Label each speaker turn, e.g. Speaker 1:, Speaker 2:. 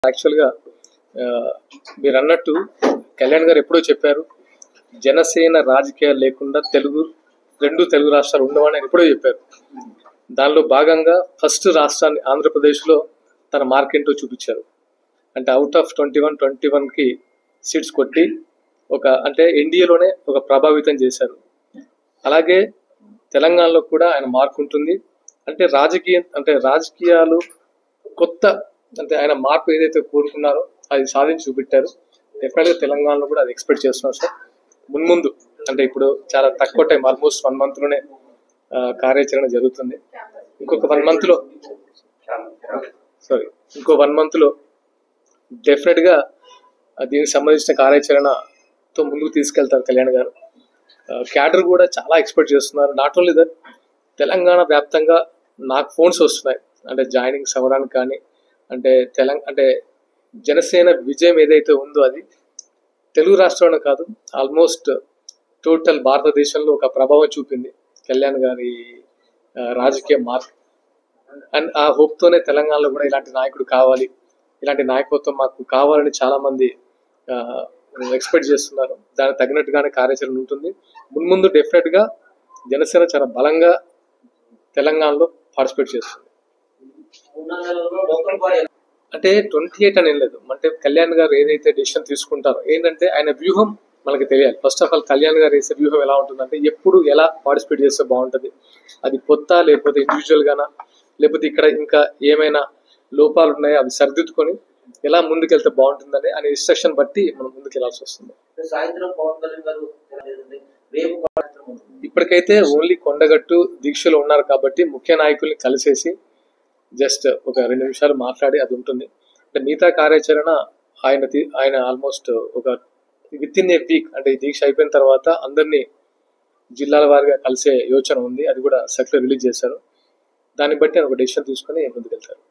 Speaker 1: యాక్చువల్గా మీరు అన్నట్టు కళ్యాణ్ గారు ఎప్పుడో చెప్పారు, జనసేన రాజకీయాలు లేకుండా రెండు తెలుగు రాష్ట్రాలు ఉండవని ఆయన ఎప్పుడో చెప్పారు. దానిలో భాగంగా ఫస్ట్ రాష్ట్రాన్ని ఆంధ్రప్రదేశ్లో తన మార్కెంటో చూపించారు. అంటే అవుట్ ఆఫ్ 21కి సీట్స్ కొట్టి అంటే ఎన్డీఏలోనే ఒక ప్రభావితం చేశారు. అలాగే తెలంగాణలో కూడా ఆయన మార్క్ ఉంటుంది. అంటే రాజకీయాలు కొత్త అంటే ఆయన మార్పు ఏదైతే కోరుకున్నారో అది సాధించి చూపెట్టారు. డెఫినెట్గా తెలంగాణలో కూడా అది ఎక్స్పెక్ట్ చేస్తున్నాం సార్. మున్ముందు అంటే ఇప్పుడు చాలా తక్కువ టైం, ఆల్మోస్ట్ 1 monthలోనే కార్యాచరణ జరుగుతుంది. ఇంకో 1 monthలో డెఫినెట్గా దీనికి సంబంధించిన కార్యాచరణతో ముందుకు తీసుకెళ్తారు కళ్యాణ్ గారు. క్యాడర్ కూడా చాలా ఎక్స్పెక్ట్ చేస్తున్నారు. నాట్ ఓన్లీ దట్, తెలంగాణ వ్యాప్తంగా నాకు ఫోన్స్ వస్తున్నాయి, అంటే జాయినింగ్స్ అవ్వడానికి కానీ, అంటే జనసేన విజయం ఏదైతే ఉందో అది తెలుగు రాష్ట్రంలో కాదు, ఆల్మోస్ట్ టోటల్ భారతదేశంలో ఒక ప్రభావం చూపింది కళ్యాణ్ గారి రాజకీయ మార్క్. అండ్ ఆ హోప్తోనే తెలంగాణలో కూడా ఇలాంటి నాయకుడు కావాలి, ఇలాంటి నాయకత్వం మాకు కావాలని చాలా మంది ఎక్స్పెక్ట్ చేస్తున్నారు. దానికి తగినట్టుగానే కార్యాచరణ ఉంటుంది. మున్ముందు డెఫినెట్గా జనసేన చాలా బలంగా తెలంగాణలో పార్టిసిపేట్ చేస్తుంది. అంటే 28 అని ఏం లేదు, అంటే కళ్యాణ్ గారు ఏదైతే డెసిషన్ తీసుకుంటారో ఏంటంటే ఆయన వ్యూహం మనకి తెలియాలి. ఫస్ట్ ఆఫ్ ఆల్ కళ్యాణ్ గారు వేసే వ్యూహం ఎలా ఉంటుందంటే ఎప్పుడు ఎలా పార్టిసిపేట్ చేస్తే బాగుంటుంది, అది కొత్త లేకపోతే ఇండివిజువల్ గానా, లేకపోతే ఇక్కడ ఇంకా ఏమైనా లోపాలు ఉన్నాయో అవి సరిదిద్దుకొని ఎలా ముందుకెళ్తే బాగుంటుందని అనే ఇన్స్ట్రక్షన్ బట్టి మనం ముందుకు వెళ్ళాల్సి వస్తుంది. ఇప్పటికైతే ఓన్లీ కొండగట్టు దీక్షలో ఉన్నారు కాబట్టి ముఖ్య నాయకుల్ని కలిసేసి జస్ట్ ఒక 2 నిమిషాలు మాట్లాడి అది ఉంటుంది. అంటే మిగతా కార్యాచరణ ఆయన ఆల్మోస్ట్ ఒక విత్ ఇన్ ఏ వీక్, అంటే ఈ దీక్ష అయిపోయిన తర్వాత అందరినీ జిల్లాల వారిగా కలిసే యోచన ఉంది. అది కూడా సర్క్యులర్ రిలీజ్ చేశారు. దాన్ని బట్టి ఒక డెసిషన్ తీసుకుని ముందుకెళ్తారు.